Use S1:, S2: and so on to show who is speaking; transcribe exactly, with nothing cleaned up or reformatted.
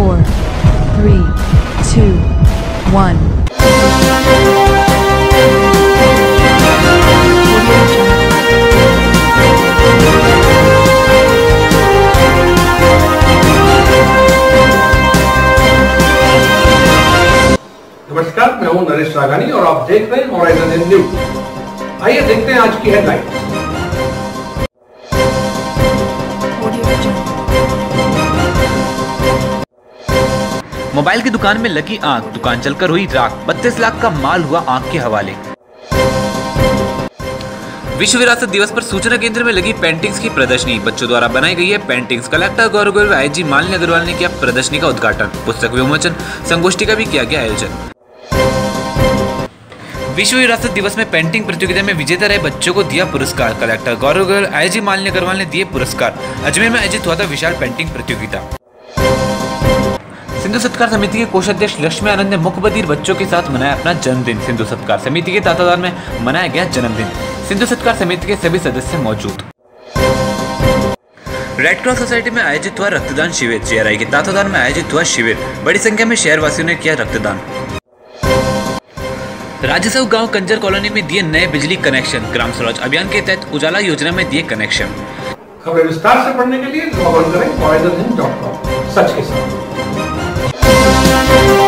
S1: four, three, two, one.
S2: नमस्कार, मैं हूं नरेश राघानी और आप देख रहे हैं हॉराइजन न्यूज। आइए देखते हैं आज की हेडलाइन।
S3: मोबाइल की दुकान में लगी आग, दुकान जलकर हुई राख, बत्तीस लाख का माल हुआ आग के हवाले। विश्व विरासत दिवस पर सूचना केंद्र में लगी पेंटिंग्स की प्रदर्शनी, बच्चों द्वारा बनाई गई है पेंटिंग्स। कलेक्टर गौरव गोयल व आईजी मालिनी अग्रवाल ने किया प्रदर्शनी का उद्घाटन। पुस्तक विमोचन, संगोष्ठी का भी किया गया आयोजन। विश्व विरासत दिवस में पेंटिंग प्रतियोगिता में विजेता रहे बच्चों को दिया पुरस्कार। कलेक्टर गौरव गोयल, आईजी मालिनी अग्रवाल ने दिए पुरस्कार। अजमेर में आयोजित हुआ था विशाल पेंटिंग प्रतियोगिता। सिंधु सत्कार समिति के कोषाध्यक्ष लक्ष्मी आनंद ने मुख्यबधिर बच्चों के साथ मनाया अपना जन्मदिन। सिंधु सत्कार समिति के तत्वाधान में मनाया गया जन्मदिन। सिंधु सत्कार समिति के सभी सदस्य मौजूद। रेड क्रॉस सोसाइटी में आयोजित हुआ रक्तदान शिविर। जेआरआई के तत्वाधान में आयोजित हुआ शिविर। बड़ी संख्या में शहरवासियों ने किया रक्तदान। राजसव गांव कंजर कॉलोनी में दिए नए बिजली कनेक्शन। ग्राम स्वराज अभियान के तहत उजाला योजना में दिए कनेक्शन।
S2: खबरें विस्तार से पढ़ने के लिए लॉग ऑन करें हॉराइजन न्यूज डॉट कॉम। सच के साथ।